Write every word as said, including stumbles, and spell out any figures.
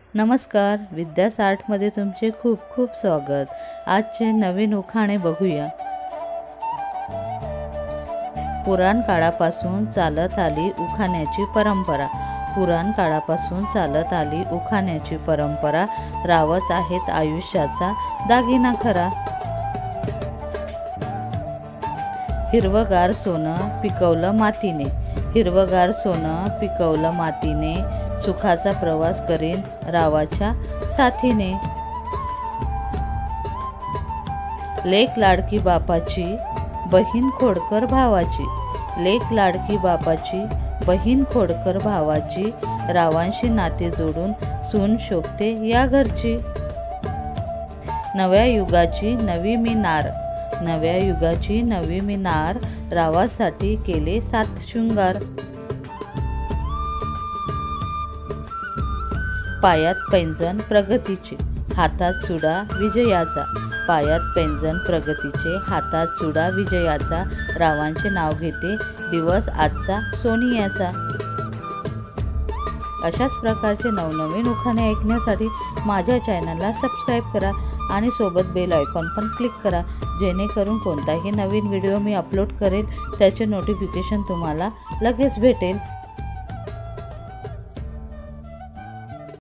नमस्कार, विद्यास आर्टमध्ये तुमचे खूप खूप स्वागत। आजचे नवीन उखाणे बघूया। पुराण काळापासून चालत आली उखाण्याची परंपरा। पुराण काळापासून चालत आली उखाण्याची परंपरा। रावच आहेत आयुष्याचा दागिना खरा। हिरवगार सोनं पिकवलं मातीने, हिरवगार सोनं पिकवलं मातीने, सुखाचा प्रवास करीन रावाच्या साथीने। लेक लाडकी बापाची, बहीण खोडकर भावाची, लेक लाडकी बापाची, बहीण खोडकर भावाची, रावांशी नाते जोडून सून शोभते या घरची। नव्या युगाची नवी मी नार, नव्या युगाची नवी मी नार, रावासाठी केले सात शृंगार। पायात पैंजण प्रगतीचे, हातात चुडा विजयाचा, पायात पैंजण प्रगतीचे, हातात चुडा विजयाचा, रावांचे नाव घेते दिवस आजचा सोनियाचा। अशाच प्रकारचे नवनवीन उखाणे ऐकण्यासाठी माझ्या चॅनलला सबस्क्राईब करा आणि सोबत बेल आयकॉन पण क्लिक करा, जेणेकरून कोणताही नवीन व्हिडिओ मी अपलोड करेल त्याचे नोटिफिकेशन तुम्हाला लगेच भेटेल।